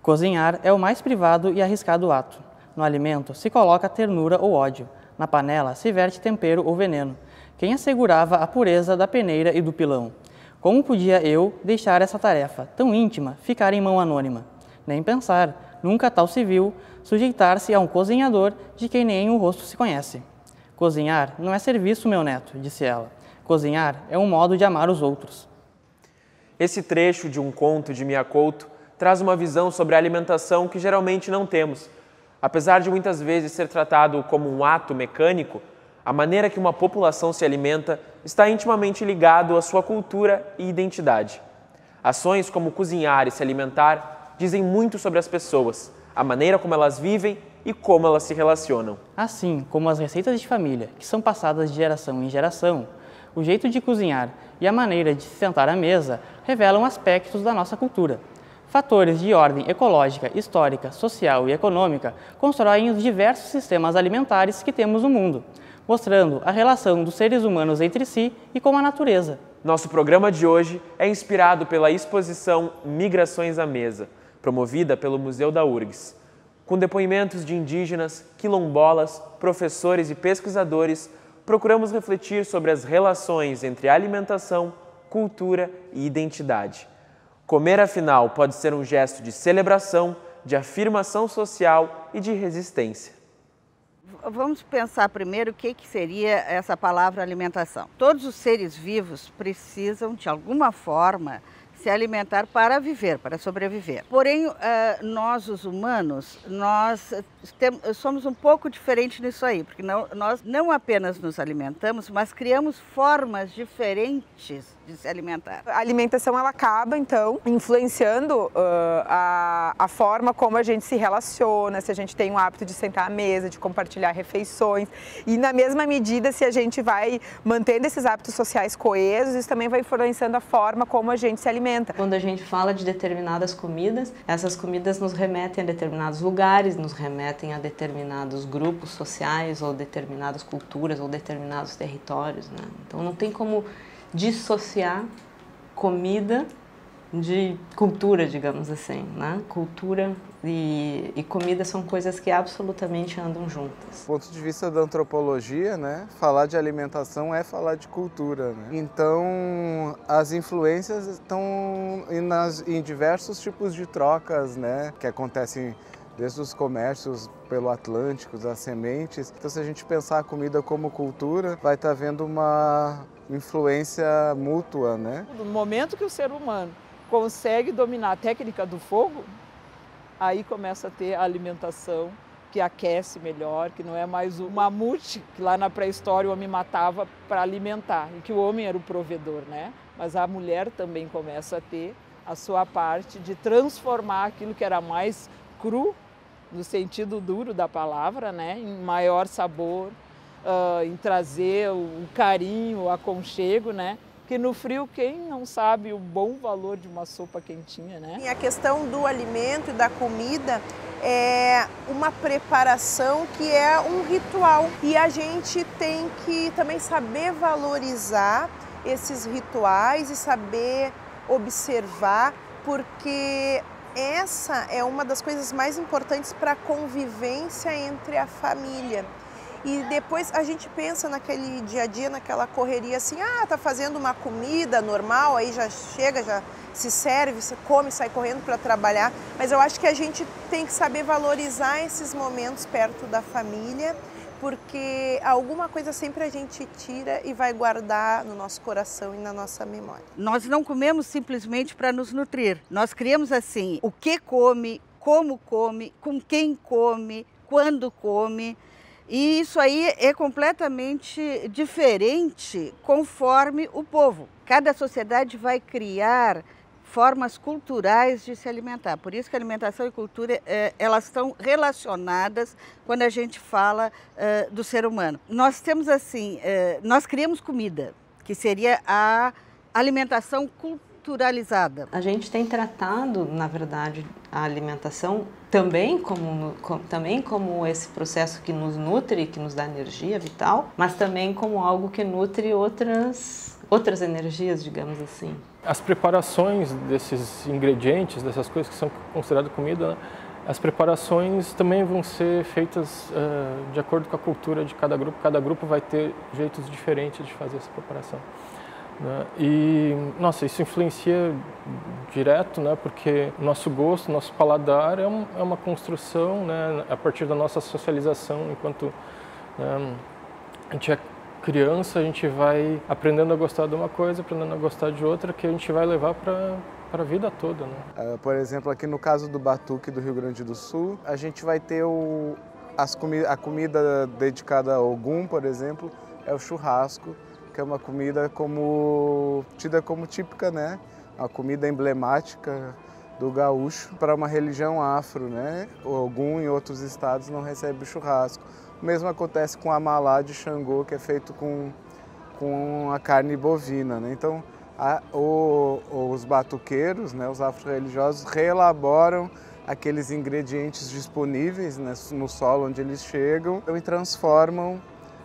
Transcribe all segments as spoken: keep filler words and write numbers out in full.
Cozinhar é o mais privado e arriscado ato. No alimento se coloca ternura ou ódio. Na panela se verte tempero ou veneno. Quem assegurava a pureza da peneira e do pilão? Como podia eu deixar essa tarefa, tão íntima, ficar em mão anônima? Nem pensar, nunca tal se viu, sujeitar-se a um cozinhador de quem nem o rosto se conhece. Cozinhar não é serviço, meu neto, disse ela. Cozinhar é um modo de amar os outros. Esse trecho de um conto de Mia Couto traz uma visão sobre a alimentação que geralmente não temos. Apesar de muitas vezes ser tratado como um ato mecânico, a maneira que uma população se alimenta está intimamente ligado à sua cultura e identidade. Ações como cozinhar e se alimentar dizem muito sobre as pessoas, a maneira como elas vivem e como elas se relacionam. Assim como as receitas de família, que são passadas de geração em geração, o jeito de cozinhar e a maneira de se sentar à mesa revelam aspectos da nossa cultura. Fatores de ordem ecológica, histórica, social e econômica constroem os diversos sistemas alimentares que temos no mundo, mostrando a relação dos seres humanos entre si e com a natureza. Nosso programa de hoje é inspirado pela exposição Migrações à Mesa, promovida pelo Museu da U R G S. Com depoimentos de indígenas, quilombolas, professores e pesquisadores, procuramos refletir sobre as relações entre alimentação, cultura e identidade. Comer, afinal, pode ser um gesto de celebração, de afirmação social e de resistência. Vamos pensar primeiro o que, que seria essa palavra alimentação. Todos os seres vivos precisam, de alguma forma, se alimentar para viver, para sobreviver. Porém, nós, os humanos, nós somos um pouco diferentes nisso aí, porque não, nós não apenas nos alimentamos, mas criamos formas diferentes de se alimentar. A alimentação ela acaba, então, influenciando uh, a, a forma como a gente se relaciona, se a gente tem o hábito de sentar à mesa, de compartilhar refeições. E na mesma medida, se a gente vai mantendo esses hábitos sociais coesos, isso também vai influenciando a forma como a gente se alimenta. Quando a gente fala de determinadas comidas, essas comidas nos remetem a determinados lugares, nos remetem a determinados grupos sociais, ou determinadas culturas, ou determinados territórios, né? Então não tem como dissociar comida de cultura, digamos assim, né? Cultura e, e comida são coisas que absolutamente andam juntas. Do ponto de vista da antropologia, né, falar de alimentação é falar de cultura, né? Então, as influências estão em, nas, em diversos tipos de trocas, né, que acontecem desde os comércios pelo Atlântico, das sementes. Então, se a gente pensar a comida como cultura, vai estar havendo uma influência mútua, né? No momento que o ser humano consegue dominar a técnica do fogo, aí começa a ter a alimentação que aquece melhor, que não é mais o mamute, que lá na pré-história o homem matava para alimentar, e que o homem era o provedor, né? Mas a mulher também começa a ter a sua parte de transformar aquilo que era mais cru, no sentido duro da palavra, né, em maior sabor, uh, em trazer o carinho, o aconchego, né, que no frio quem não sabe o bom valor de uma sopa quentinha, né? E a questão do alimento e da comida é uma preparação que é um ritual e a gente tem que também saber valorizar esses rituais e saber observar, porque essa é uma das coisas mais importantes para a convivência entre a família. E depois a gente pensa naquele dia a dia, naquela correria assim, ah, tá fazendo uma comida normal, aí já chega, já se serve, se come, sai correndo para trabalhar. Mas eu acho que a gente tem que saber valorizar esses momentos perto da família, porque alguma coisa sempre a gente tira e vai guardar no nosso coração e na nossa memória. Nós não comemos simplesmente para nos nutrir. Nós criamos assim, o que come, como come, com quem come, quando come. E isso aí é completamente diferente conforme o povo. Cada sociedade vai criar formas culturais de se alimentar. Por isso que a alimentação e cultura, eh, elas estão relacionadas quando a gente fala eh, do ser humano. Nós temos assim, eh, nós criamos comida, que seria a alimentação culturalizada. A gente tem tratado, na verdade, a alimentação também como, como, também como esse processo que nos nutre, que nos dá energia vital, mas também como algo que nutre outras outras energias, digamos assim. As preparações desses ingredientes, dessas coisas que são consideradas comida, né? As preparações também vão ser feitas uh, de acordo com a cultura de cada grupo. Cada grupo vai ter jeitos diferentes de fazer essa preparação, né? E, nossa, isso influencia direto, né? Porque nosso gosto, nosso paladar é, um, é uma construção, né? A partir da nossa socialização. Enquanto, né, a gente é criança, a gente vai aprendendo a gostar de uma coisa, aprendendo a gostar de outra, que a gente vai levar para para a vida toda, né? Uh, por exemplo, aqui no caso do batuque do Rio Grande do Sul, a gente vai ter o, as comi a comida dedicada ao Ogum, por exemplo, é o churrasco, que é uma comida como, tida como típica, né? Uma comida emblemática do gaúcho para uma religião afro, né? O Ogum em outros estados não recebe o churrasco. O mesmo acontece com a malá de Xangô, que é feito com, com a carne bovina, né? Então, A, o, os batuqueiros, né, os afro-religiosos, reelaboram aqueles ingredientes disponíveis, né, no solo onde eles chegam e transformam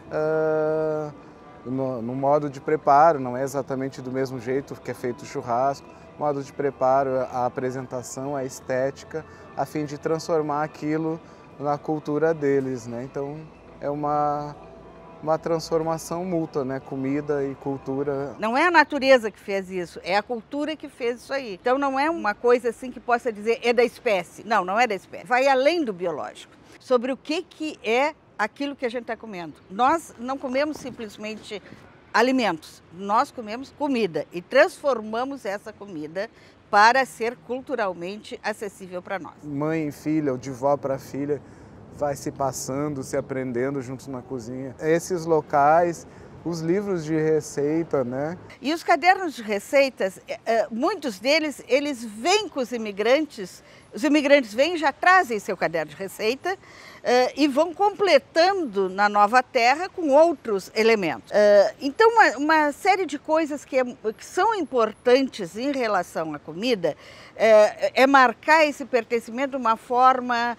uh, no, no modo de preparo. Não é exatamente do mesmo jeito que é feito o churrasco, modo de preparo, a apresentação, a estética, a fim de transformar aquilo na cultura deles, né? Então é uma... uma transformação mútua, né? Comida e cultura. Não é a natureza que fez isso, é a cultura que fez isso aí. Então não é uma coisa assim que possa dizer é da espécie. Não, não é da espécie. Vai além do biológico. Sobre o que, que é aquilo que a gente está comendo. Nós não comemos simplesmente alimentos, nós comemos comida e transformamos essa comida para ser culturalmente acessível para nós. Mãe e filha, ou de vó para filha, vai se passando, se aprendendo juntos na cozinha. Esses locais, os livros de receita, né? E os cadernos de receitas, muitos deles, eles vêm com os imigrantes, os imigrantes vêm e já trazem seu caderno de receita e vão completando na nova terra com outros elementos. Então, uma, uma série de coisas que, é, que são importantes em relação à comida é, é marcar esse pertencimento de uma forma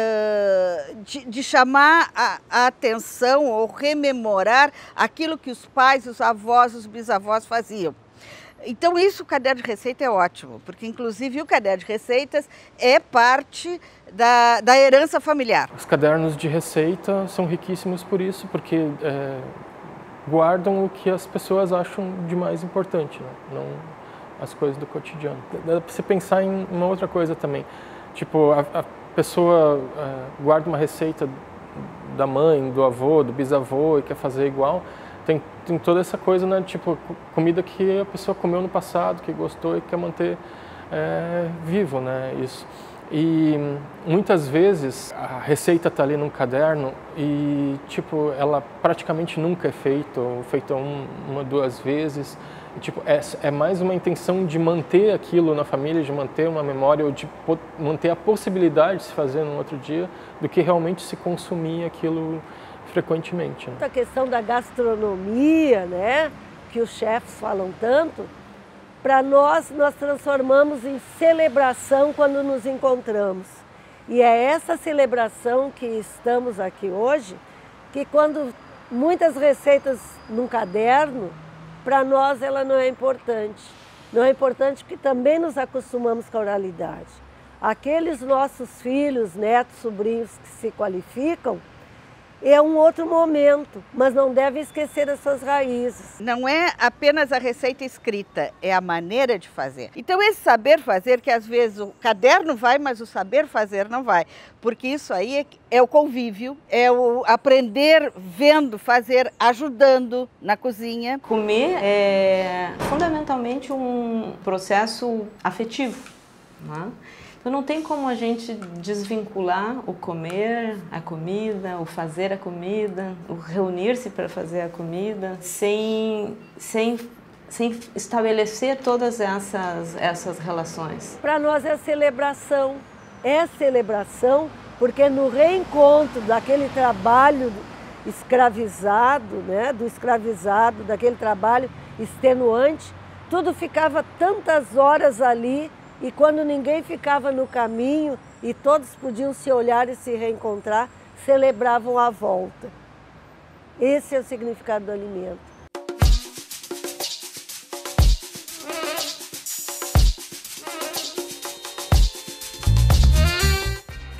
uh, de, de chamar a, a atenção ou rememorar aquilo que os pais, os avós, os bisavós faziam. Então isso, o caderno de receita é ótimo, porque inclusive o caderno de receitas é parte da, da herança familiar. Os cadernos de receita são riquíssimos por isso, porque é, guardam o que as pessoas acham de mais importante, né? Não as coisas do cotidiano. Dá para você pensar em uma outra coisa também, tipo, a, a pessoa é, guarda uma receita da mãe, do avô, do bisavô e quer fazer igual. Tem, tem toda essa coisa, né, tipo, comida que a pessoa comeu no passado, que gostou e quer manter é, vivo, né, isso. E muitas vezes a receita está ali num caderno e, tipo, ela praticamente nunca é feita, ou feita um, uma, duas vezes. E, tipo, é, é mais uma intenção de manter aquilo na família, de manter uma memória, ou de po manter a possibilidade de se fazer no outro dia, do que realmente se consumir aquilo frequentemente, né? A questão da gastronomia, né, que os chefs falam tanto, para nós, nós transformamos em celebração quando nos encontramos. E é essa celebração que estamos aqui hoje, que quando muitas receitas num caderno, para nós ela não é importante. Não é importante porque também nos acostumamos com a oralidade. Aqueles nossos filhos, netos, sobrinhos que se qualificam, é um outro momento, mas não deve esquecer as suas raízes. Não é apenas a receita escrita, é a maneira de fazer. Então esse saber fazer, que às vezes o caderno vai, mas o saber fazer não vai. Porque isso aí é, é o convívio, é o aprender vendo, fazer, ajudando na cozinha. Comer é fundamentalmente um processo afetivo, né? Então não tem como a gente desvincular o comer, a comida, o fazer a comida, o reunir-se para fazer a comida, sem, sem, sem estabelecer todas essas, essas relações. Para nós é celebração, é celebração porque no reencontro daquele trabalho escravizado, né, do escravizado, daquele trabalho extenuante, tudo ficava tantas horas ali. E quando ninguém ficava no caminho e todos podiam se olhar e se reencontrar, celebravam a volta. Esse é o significado do alimento.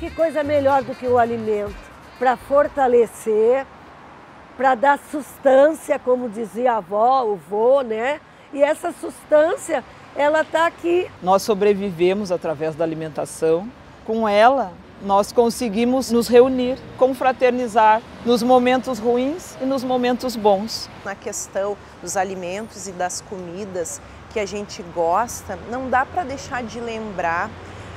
que coisa melhor do que o alimento? Para fortalecer, para dar sustância, como dizia a avó, o vô, né? E essa sustância, ela está aqui. Nós sobrevivemos através da alimentação. Com ela, nós conseguimos nos reunir, confraternizar nos momentos ruins e nos momentos bons. Na questão dos alimentos e das comidas que a gente gosta, não dá para deixar de lembrar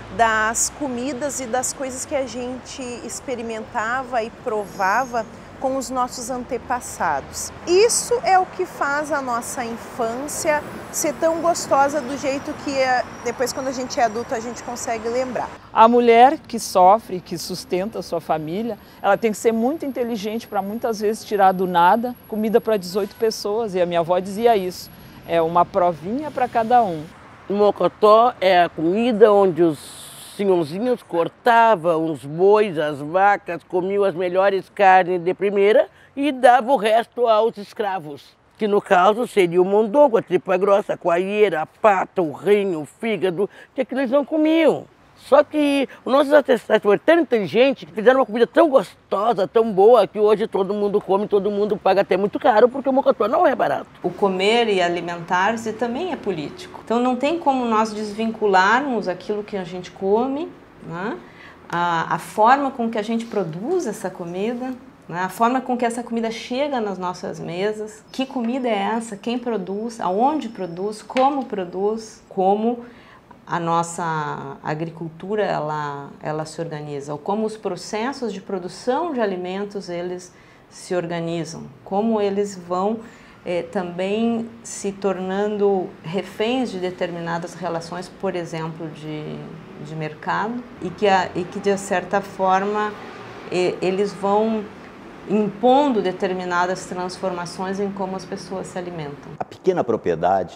das comidas e das coisas que a gente experimentava e provava com os nossos antepassados. Isso é o que faz a nossa infância ser tão gostosa do jeito que depois, quando a gente é adulto, a gente consegue lembrar. A mulher que sofre, que sustenta a sua família, ela tem que ser muito inteligente para muitas vezes tirar do nada comida para dezoito pessoas. E a minha avó dizia isso, é uma provinha para cada um. O mocotó é a comida onde os senhorzinhos cortavam os bois, as vacas, comiam as melhores carnes de primeira e davam o resto aos escravos, que no caso seria o mondongo, a tripa grossa, a coalheira, a pata, o rim, o fígado, que aquilo eles não comiam. Só que os nossos ancestrais foram tão inteligentes que fizeram uma comida tão gostosa, tão boa, que hoje todo mundo come, todo mundo paga até muito caro, porque o mocotó não é barato. O comer e alimentar-se também é político. Então não tem como nós desvincularmos aquilo que a gente come, né? a, a forma com que a gente produz essa comida, né? A forma com que essa comida chega nas nossas mesas. Que comida é essa? Quem produz? Aonde produz? Como produz? Como a nossa agricultura ela, ela se organiza, ou como os processos de produção de alimentos eles se organizam, como eles vão eh, também se tornando reféns de determinadas relações, por exemplo, de, de mercado, e que, a, e que de certa forma eh, eles vão impondo determinadas transformações em como as pessoas se alimentam. A pequena propriedade,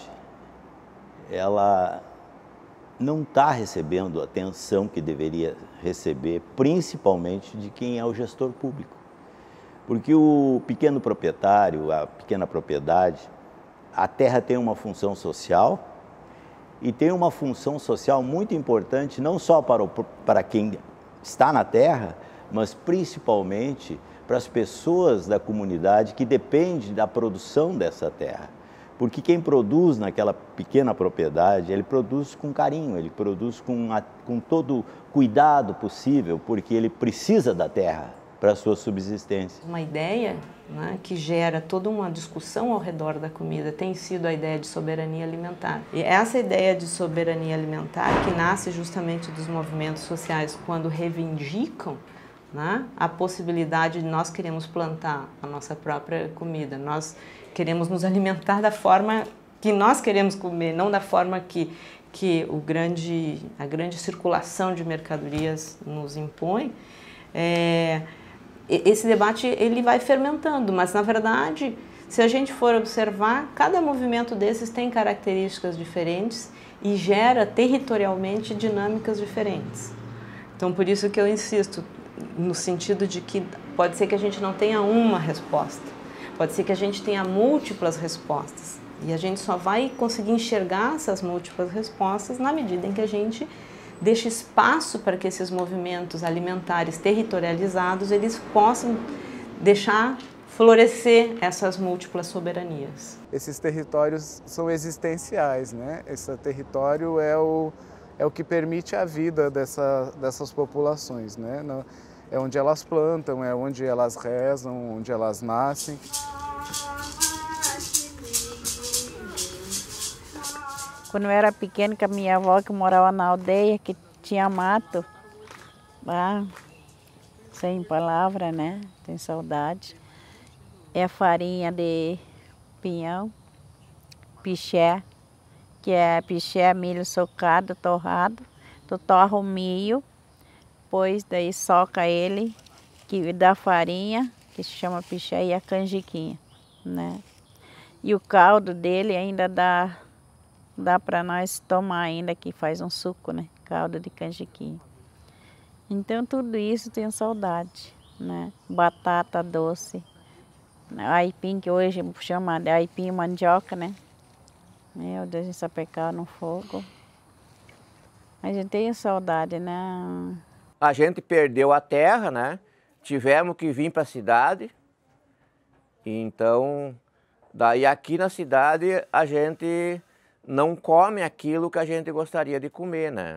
ela não está recebendo a atenção que deveria receber, principalmente de quem é o gestor público. Porque o pequeno proprietário, a pequena propriedade, a terra tem uma função social e tem uma função social muito importante, não só para, o, para quem está na terra, mas principalmente para as pessoas da comunidade que dependem da produção dessa terra. Porque quem produz naquela pequena propriedade, ele produz com carinho, ele produz com, a, com todo o cuidado possível, porque ele precisa da terra para a sua subsistência. Uma ideia, né, que gera toda uma discussão ao redor da comida tem sido a ideia de soberania alimentar. E essa ideia de soberania alimentar, que nasce justamente dos movimentos sociais quando reivindicam, né, a possibilidade de nós queremos plantar a nossa própria comida, nós queremos nos alimentar da forma que nós queremos comer, não da forma que, que o grande, a grande circulação de mercadorias nos impõe. É, esse debate ele vai fermentando, mas na verdade, se a gente for observar, cada movimento desses tem características diferentes e gera territorialmente dinâmicas diferentes. Então, por isso que eu insisto, no sentido de que pode ser que a gente não tenha uma resposta. Pode ser que a gente tenha múltiplas respostas e a gente só vai conseguir enxergar essas múltiplas respostas na medida em que a gente deixa espaço para que esses movimentos alimentares territorializados eles possam deixar florescer essas múltiplas soberanias. Esses territórios são existenciais, né? Esse território é o, é o que permite a vida dessa, dessas populações, né? É onde elas plantam, é onde elas rezam, onde elas nascem. Quando eu era pequena, com a minha avó que morava na aldeia, que tinha mato, ah, sem palavra, né? Tem saudade. É farinha de pinhão, piché, que é piché, milho socado, torrado. Tu torra o milho, depois daí soca ele, que dá farinha, que se chama piché, e a canjiquinha, né? E o caldo dele ainda dá, dá para nós tomar ainda, que faz um suco, né? Caldo de canjiquinha. Então tudo isso tenho saudade, né? Batata doce, aipim, que hoje chama de aipim mandioca, né? Meu Deus, em sapecar no fogo. A gente tem saudade, né? a gente perdeu a terra, né? Tivemos que vir para a cidade. Então, daí aqui na cidade a gente não come aquilo que a gente gostaria de comer, né?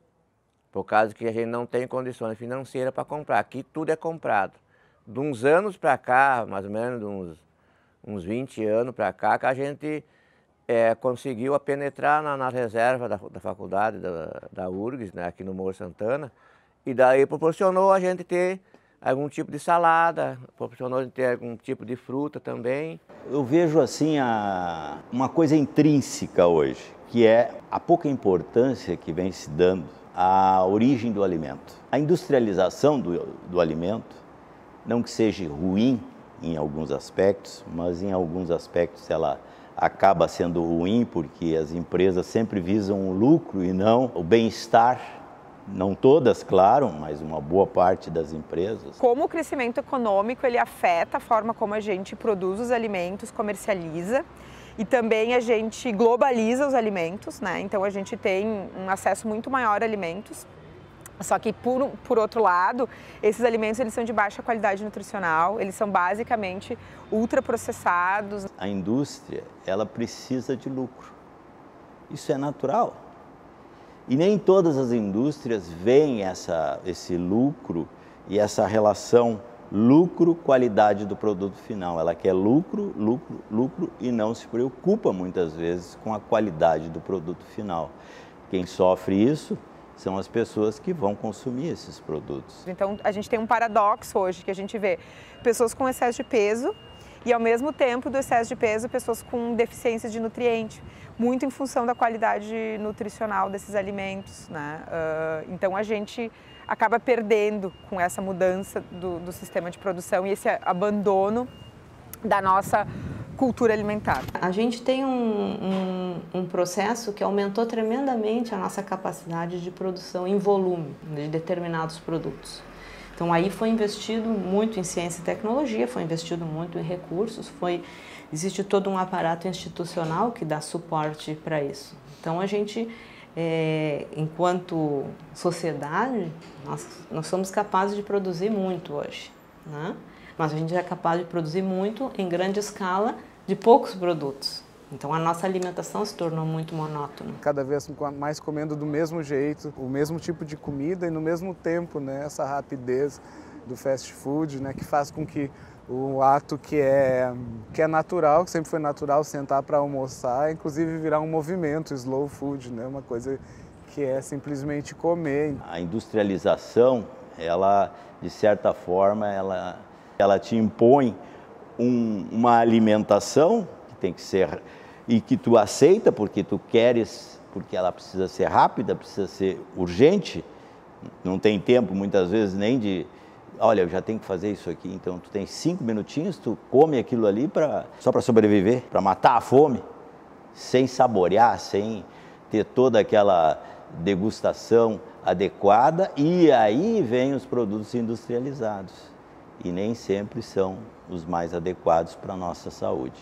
Por causa que a gente não tem condições financeiras para comprar. Aqui tudo é comprado. De uns anos para cá, mais ou menos de uns, uns vinte anos para cá, que a gente é, conseguiu a penetrar na, na reserva da, da faculdade da, da U R G S, né, aqui no Morro Santana, e daí proporcionou a gente ter algum tipo de salada, proporcionou a gente ter algum tipo de fruta também. Eu vejo assim a, uma coisa intrínseca hoje, que é a pouca importância que vem se dando à origem do alimento. A industrialização do, do alimento, não que seja ruim em alguns aspectos, mas em alguns aspectos ela acaba sendo ruim porque as empresas sempre visam o lucro e não o bem-estar. Não todas, claro, mas uma boa parte das empresas. Como o crescimento econômico ele afeta a forma como a gente produz os alimentos, comercializa, e também a gente globaliza os alimentos, né? Então a gente tem um acesso muito maior a alimentos. Só que, por, por outro lado, esses alimentos eles são de baixa qualidade nutricional, eles são basicamente ultraprocessados. A indústria, ela precisa de lucro. Isso é natural. E nem todas as indústrias veem essa, esse lucro e essa relação lucro-qualidade do produto final. Ela quer lucro, lucro, lucro e não se preocupa muitas vezes com a qualidade do produto final. Quem sofre isso são as pessoas que vão consumir esses produtos. Então a gente tem um paradoxo hoje, que a gente vê pessoas com excesso de peso e ao mesmo tempo do excesso de peso, pessoas com deficiência de nutriente, muito em função da qualidade nutricional desses alimentos, né? Uh, então a gente acaba perdendo com essa mudança do, do sistema de produção e esse abandono da nossa cultura alimentar. A gente tem um, um, um processo que aumentou tremendamente a nossa capacidade de produção em volume de determinados produtos. Então aí foi investido muito em ciência e tecnologia, foi investido muito em recursos, foi, existe todo um aparato institucional que dá suporte para isso. Então a gente, é, enquanto sociedade, nós, nós somos capazes de produzir muito hoje, né? Mas a gente é capaz de produzir muito em grande escala de poucos produtos. Então a nossa alimentação se tornou muito monótona. Cada vez mais comendo do mesmo jeito, o mesmo tipo de comida e no mesmo tempo, né? Essa rapidez do fast food, né? Que faz com que o ato que é, que é natural, que sempre foi natural, sentar para almoçar, inclusive virar um movimento, slow food, né? Uma coisa que é simplesmente comer. A industrialização, ela, de certa forma, ela, ela te impõe um, uma alimentação que tem que ser e que tu aceita porque tu queres, porque ela precisa ser rápida, precisa ser urgente, não tem tempo muitas vezes nem de, olha, eu já tenho que fazer isso aqui, então tu tem cinco minutinhos, tu come aquilo ali pra, só para sobreviver, para matar a fome, sem saborear, sem ter toda aquela degustação adequada, e aí vem os produtos industrializados e nem sempre são os mais adequados para a nossa saúde.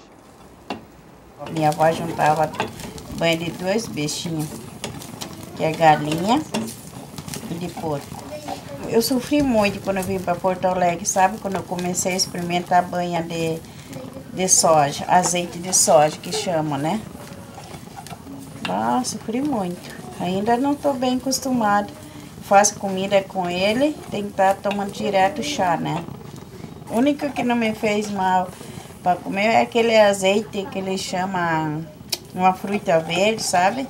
Minha avó juntava banho de dois bichinhos, que é galinha e de porco. Eu sofri muito quando eu vim para Porto Alegre, sabe? Quando eu comecei a experimentar banha de, de soja, azeite de soja que chama, né? Ah, sofri muito. Ainda não estou bem acostumada. Faço comida com ele, tem que estar tomando direto chá, né? O único que não me fez mal para comer é aquele azeite que ele chama uma fruta verde, sabe?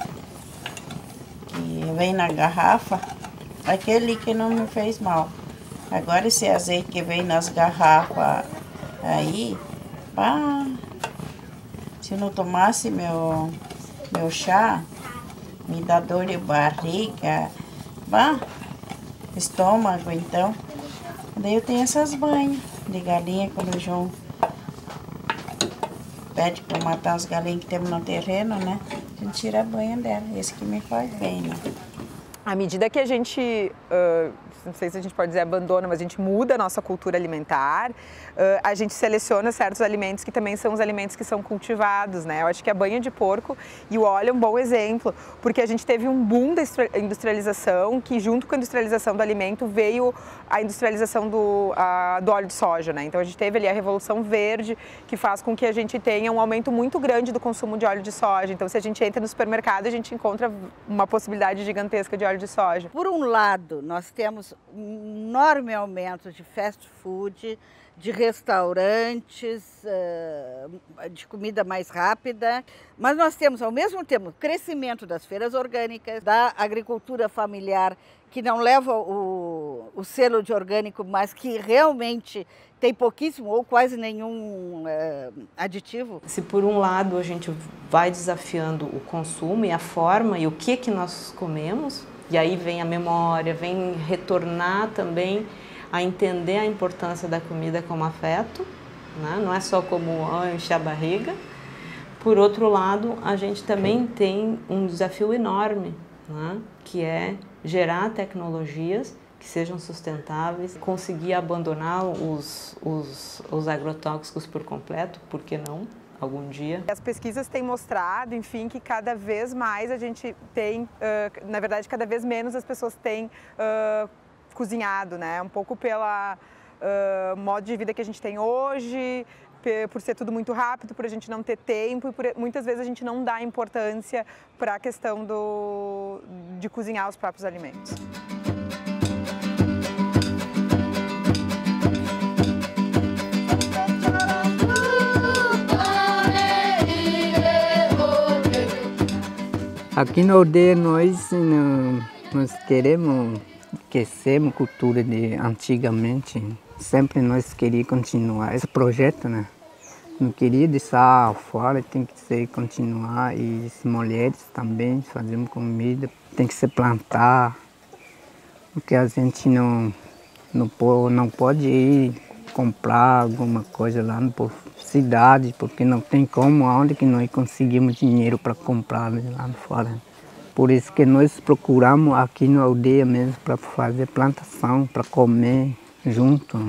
Que vem na garrafa. Aquele que não me fez mal. Agora esse azeite que vem nas garrafas aí, pá, se eu não tomasse meu, meu chá, me dá dor de barriga, pá, estômago então. Daí eu tenho essas banhas de galinha quando o João pede para matar as galinhas que temos no terreno, né? A gente tira a banha dela, esse que me faz bem, né? À medida que a gente, uh, não sei se a gente pode dizer abandona, mas a gente muda a nossa cultura alimentar, uh, a gente seleciona certos alimentos que também são os alimentos que são cultivados, né? Eu acho que a banha de porco e o óleo é um bom exemplo, porque a gente teve um boom da industrialização, que junto com a industrialização do alimento veio a industrialização do, uh, do óleo de soja, né? Então a gente teve ali a Revolução Verde, que faz com que a gente tenha um aumento muito grande do consumo de óleo de soja. Então se a gente entra no supermercado, a gente encontra uma possibilidade gigantesca de óleo de soja. Por um lado, nós temos um enorme aumento de fast food, de restaurantes, de comida mais rápida, mas nós temos ao mesmo tempo crescimento das feiras orgânicas, da agricultura familiar, que não leva o, o selo de orgânico, mas que realmente tem pouquíssimo ou quase nenhum uh, aditivo. Se por um lado a gente vai desafiando o consumo e a forma e o que, que nós comemos, e aí vem a memória, vem retornar também a entender a importância da comida como afeto, né? Não é só como oh, encher a barriga. Por outro lado, a gente também tem um desafio enorme, né? Que é gerar tecnologias que sejam sustentáveis, conseguir abandonar os, os, os agrotóxicos por completo, por que não? Algum dia. As pesquisas têm mostrado, enfim, que cada vez mais a gente tem, uh, na verdade, cada vez menos as pessoas têm uh, cozinhado, né? Um pouco pela uh, modo de vida que a gente tem hoje, por ser tudo muito rápido, por a gente não ter tempo e por, muitas vezes a gente não dá importância para a questão do, de cozinhar os próprios alimentos. Aqui na aldeia nós, nós queremos esquecer a cultura de antigamente. Sempre nós queríamos continuar esse projeto, né? Não queria deixar fora, tem que ser continuar. E as mulheres também fazemos comida, tem que se plantar. Porque a gente não, não, pode, não pode ir comprar alguma coisa lá na cidade, porque não tem como, onde que nós conseguimos dinheiro para comprar lá fora. Por isso que nós procuramos aqui na aldeia mesmo para fazer plantação, para comer junto.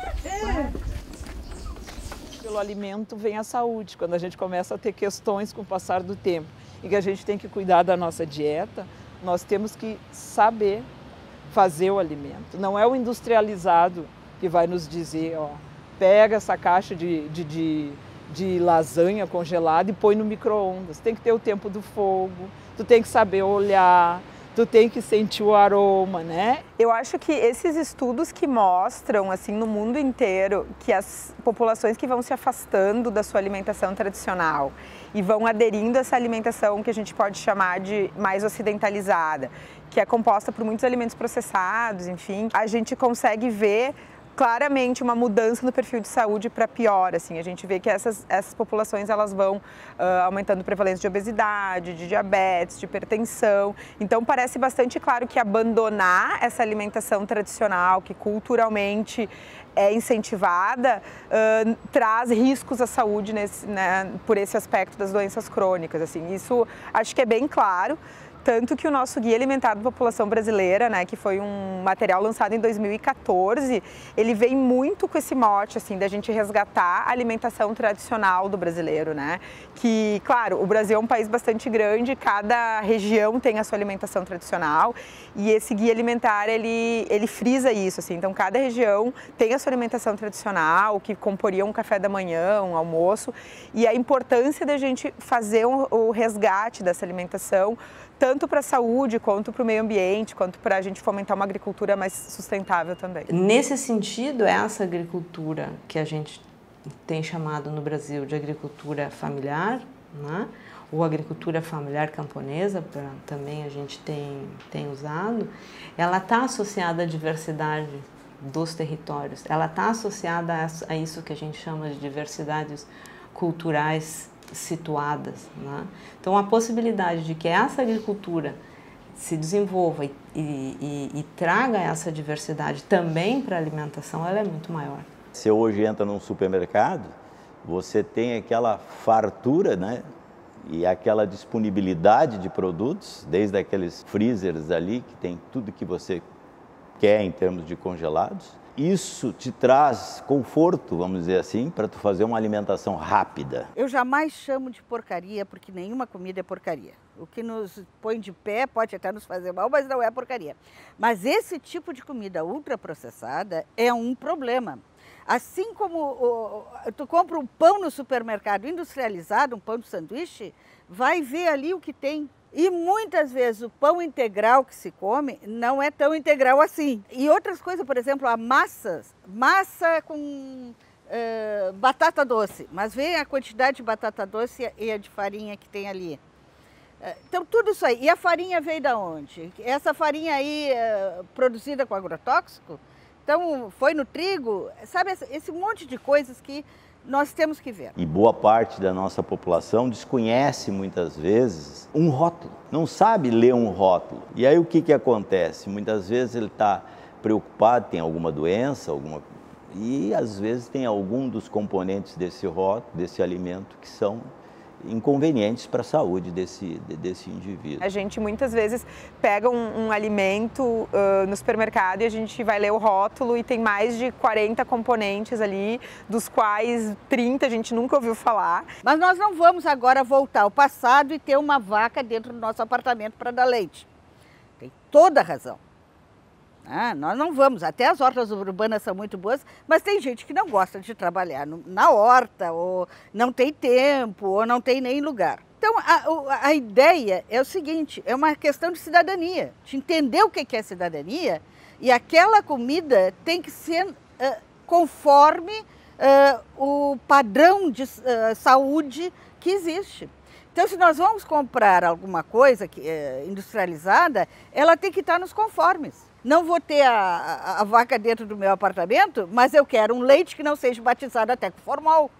Pelo alimento vem a saúde. Quando a gente começa a ter questões com o passar do tempo e que a gente tem que cuidar da nossa dieta, nós temos que saber fazer o alimento. Não é o industrializado que vai nos dizer, ó, pega essa caixa de, de, de, de lasanha congelada e põe no micro-ondas. Tem que ter o tempo do fogo, tu tem que saber olhar, tu tem que sentir o aroma, né? Eu acho que esses estudos que mostram, assim, no mundo inteiro, que as populações que vão se afastando da sua alimentação tradicional e vão aderindo a essa alimentação que a gente pode chamar de mais ocidentalizada, que é composta por muitos alimentos processados, enfim, a gente consegue ver claramente uma mudança no perfil de saúde para pior, assim, a gente vê que essas, essas populações elas vão uh, aumentando prevalência de obesidade, de diabetes, de hipertensão, então parece bastante claro que abandonar essa alimentação tradicional, que culturalmente é incentivada, uh, traz riscos à saúde nesse, né, por esse aspecto das doenças crônicas, assim, isso acho que é bem claro. Tanto que o nosso Guia Alimentar da População Brasileira, né, que foi um material lançado em dois mil e quatorze, ele vem muito com esse mote, assim, da gente resgatar a alimentação tradicional do brasileiro, né? Que, claro, o Brasil é um país bastante grande, cada região tem a sua alimentação tradicional e esse Guia Alimentar, ele, ele frisa isso, assim, então cada região tem a sua alimentação tradicional, que comporia um café da manhã, um almoço, e a importância da gente fazer um, o resgate dessa alimentação, tanto para a saúde, quanto para o meio ambiente, quanto para a gente fomentar uma agricultura mais sustentável também. Nesse sentido, essa agricultura que a gente tem chamado no Brasil de agricultura familiar, né? Ou agricultura familiar camponesa, pra, também a gente tem, tem usado, ela está associada à diversidade dos territórios, ela está associada a, a isso que a gente chama de diversidades culturais situadas, né? Então a possibilidade de que essa agricultura se desenvolva e, e, e, e traga essa diversidade também para a alimentação, ela é muito maior. Você hoje entra num supermercado, você tem aquela fartura, né, E aquela disponibilidade de produtos, desde aqueles freezers ali, que tem tudo que você quer em termos de congelados, isso te traz conforto, vamos dizer assim, para tu fazer uma alimentação rápida. Eu jamais chamo de porcaria, porque nenhuma comida é porcaria. O que nos põe de pé pode até nos fazer mal, mas não é porcaria. Mas esse tipo de comida ultraprocessada é um problema. Assim como o, tu compra um pão no supermercado industrializado, um pão de sanduíche, vai ver ali o que tem. E muitas vezes o pão integral que se come não é tão integral assim. E outras coisas, por exemplo, a massa, massa com uh, batata doce. Mas vê a quantidade de batata doce e a de farinha que tem ali. Então tudo isso aí. E a farinha veio da onde? Essa farinha aí uh, produzida com agrotóxico? Então, foi no trigo, sabe, esse monte de coisas que nós temos que ver. E boa parte da nossa população desconhece muitas vezes um rótulo, não sabe ler um rótulo. E aí o que que acontece? Muitas vezes ele está preocupado, tem alguma doença, alguma... e às vezes tem algum dos componentes desse rótulo, desse alimento, que são inconvenientes para a saúde desse, desse indivíduo. A gente muitas vezes pega um, um alimento uh, no supermercado e a gente vai ler o rótulo e tem mais de quarenta componentes ali, dos quais trinta a gente nunca ouviu falar. Mas nós não vamos agora voltar ao passado e ter uma vaca dentro do nosso apartamento para dar leite. Tem toda a razão. Ah, nós não vamos, até as hortas urbanas são muito boas, mas tem gente que não gosta de trabalhar no, na horta, ou não tem tempo, ou não tem nem lugar. Então, a, a ideia é o seguinte, é uma questão de cidadania, de entender o que é cidadania, e aquela comida tem que ser uh, conforme uh, o padrão de uh, saúde que existe. Então, se nós vamos comprar alguma coisa que, uh, industrializada, ela tem que estar nos conformes. Não vou ter a, a, a vaca dentro do meu apartamento, mas eu quero um leite que não seja batizado até com formol.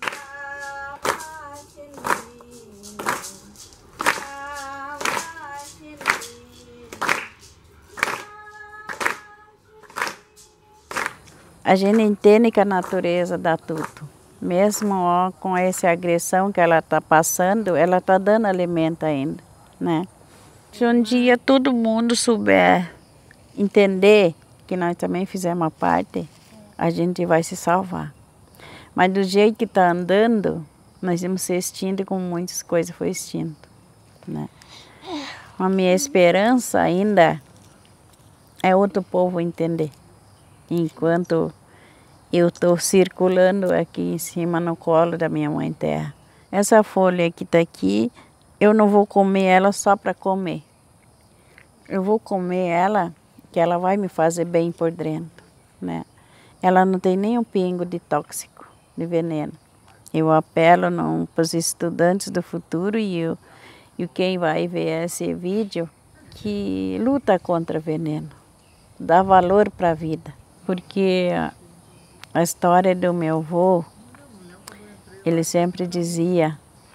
A gente entende que a natureza dá tudo. Mesmo ó, com essa agressão que ela está passando, ela está dando alimento ainda, né? Se um dia todo mundo souber entender que nós também fizemos uma parte, a gente vai se salvar. Mas do jeito que está andando, nós vamos ser extintos como muitas coisas foram extintas, né? A minha esperança ainda é outro povo entender. Enquanto eu estou circulando aqui em cima no colo da minha mãe terra. Essa folha que está aqui, eu não vou comer ela só para comer. Eu vou comer ela que ela vai me fazer bem por dentro, né? Ela não tem nem um pingo de tóxico, de veneno. Eu apelo para os estudantes do futuro e, eu, e quem vai ver esse vídeo que luta contra veneno, dá valor para a vida. Porque a história do meu avô, ele sempre dizia,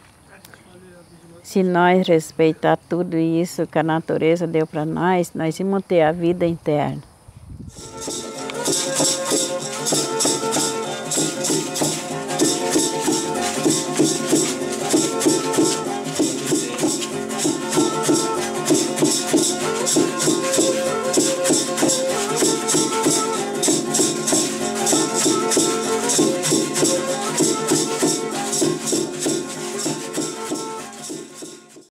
se nós respeitar tudo isso que a natureza deu para nós, nós vamos ter a vida interna.